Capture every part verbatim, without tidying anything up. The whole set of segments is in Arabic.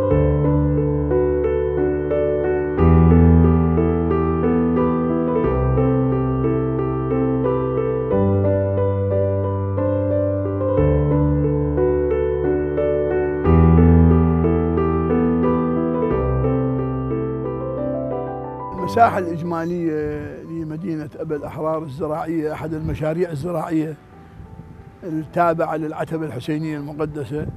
المساحة الإجمالية لمدينة أبا الأحرار الزراعية أحد المشاريع الزراعية التابعة للعتبة الحسينية المقدسة،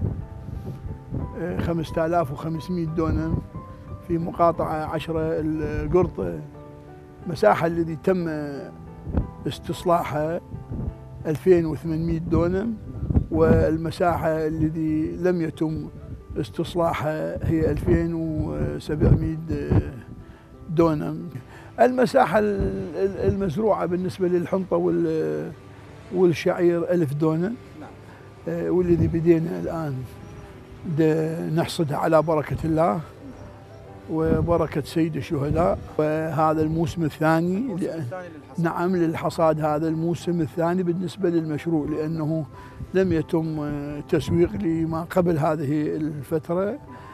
خمسة آلاف وخمسمئة دونم في مقاطعة عشرة القرطة. مساحة الذي تم استصلاحها ألفين وثمانمئة دونم، والمساحة الذي لم يتم استصلاحها هي ألفين وسبعمئة دونم. المساحة المزروعة بالنسبة للحنطة والشعير ألف دونم، والذي بدينا الآن نحصدها على بركة الله وبركة سيد الشهداء. وهذا الموسم الثاني نعم للحصاد، هذا الموسم الثاني بالنسبة للمشروع، لأنه لم يتم تسويق لما قبل هذه الفترة.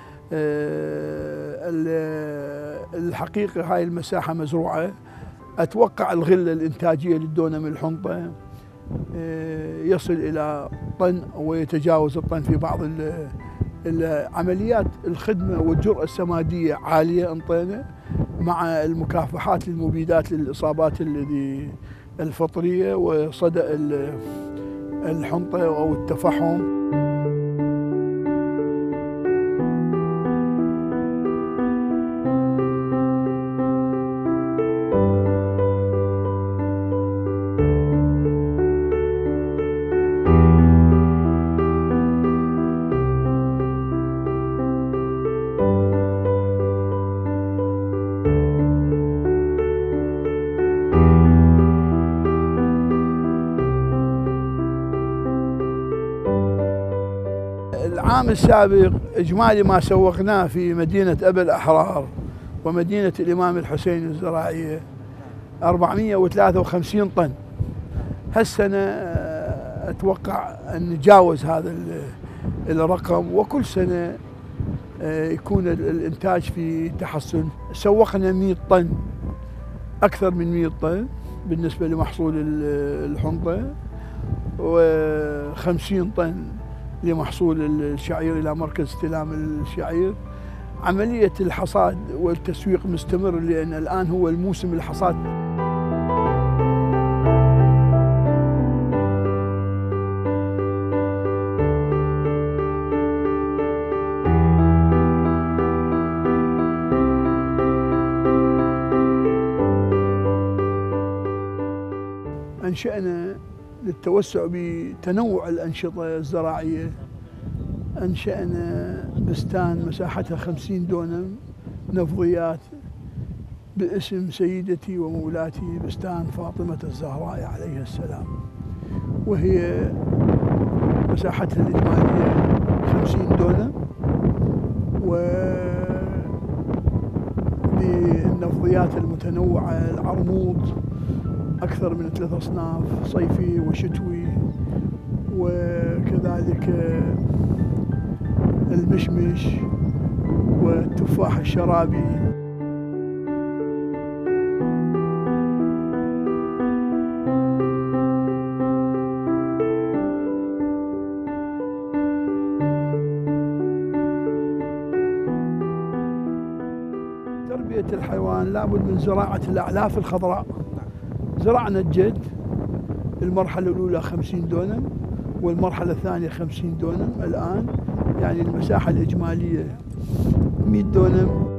الحقيقة هاي المساحة مزروعة، أتوقع الغلة الإنتاجية للدونم الحنطة يصل إلى طن ويتجاوز الطن في بعض العمليات. الخدمة والجرأة السمادية عالية انطينا، مع المكافحات للمبيدات للإصابات الذي الفطرية وصدأ الحنطة أو التفحم. العام السابق إجمالي ما سوقناه في مدينة أبا الأحرار ومدينة الإمام الحسين الزراعية أربعمئة وثلاثة وخمسين طن. هالسنة أتوقع أن نتجاوز هذا الرقم، وكل سنة يكون الإنتاج في تحسن. سوقنا مئة طن، أكثر من مئة طن بالنسبة لمحصول الحنطة، وخمسين طن لمحصول الشعير إلى مركز استلام الشعير. عملية الحصاد والتسويق مستمر، لأن الآن هو الموسم الحصاد. أنشأنا للتوسع بتنوع الأنشطة الزراعية، أنشأنا بستان مساحتها خمسين دونم نفضيات باسم سيدتي ومولاتي بستان فاطمة الزهراء عليها السلام، وهي مساحتها الإجمالية خمسين دونم، وبالنفضيات المتنوعة العرموط أكثر من ثلاث أصناف، صيفي وشتوي، وكذلك المشمش والتفاح الشرابي. تربية الحيوان لابد من زراعة الأعلاف الخضراء. زرعنا الجد المرحلة الأولى خمسين دونم، والمرحلة الثانية خمسين دونم. الآن يعني المساحة الإجمالية مئة دونم.